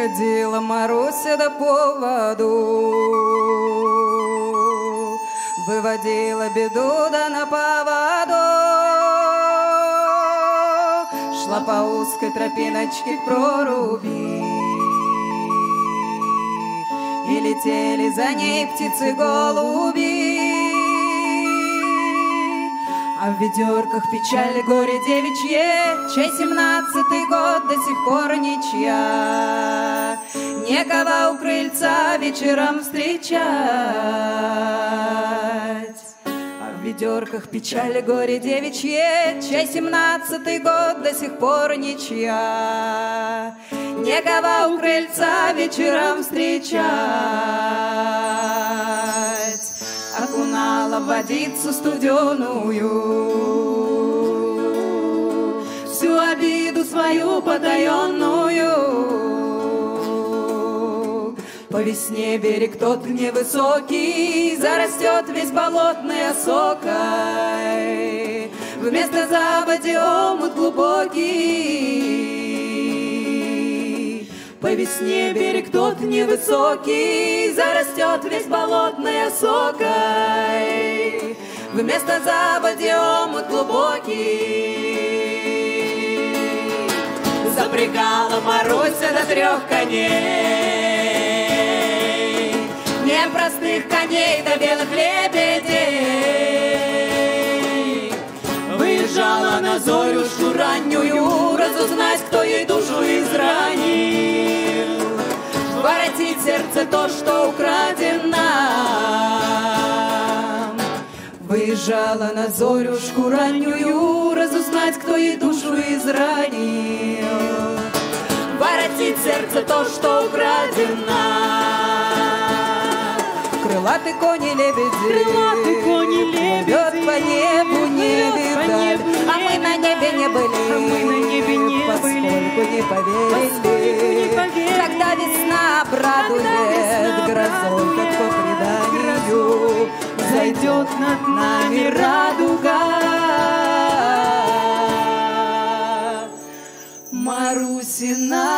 Ходила Маруся до поводу, выводила беду да на поводу. Шла по узкой тропиночке к проруби, и летели за ней птицы-голуби. А в ведерках печаль, горе девичье, чай 17-й год до сих пор ничья. Некого у крыльца вечером встречать. А в ведерках печаль, горе девичье, чай 17-й год до сих пор ничья. Некого у крыльца вечером встречать. Окунала в водицу студеную всю обиду свою потаенную. По весне берег тот невысокий зарастет весь болотной осокой, вместо заводи омут глубокий. По весне берег тот невысокий зарастет весь болотной осокой, вместо заводи омут глубокий. Запрягала Маруся до 3 коней, не простых коней, да белых лебедей. Выезжала на зорюшку раннюю разузнать, кто ей душу изранил, воротить сердце то, что украдено. Выезжала на зорюшку раннюю разузнать, кто ей душу изранил, воротить сердце то, что украдено. Крылатый кони лебеди, плывет по небу не видать, а мы на небе не были, поскольку не поверили, когда весна обрадует грозой, как по преданию зайдет над нами радуга. Марусина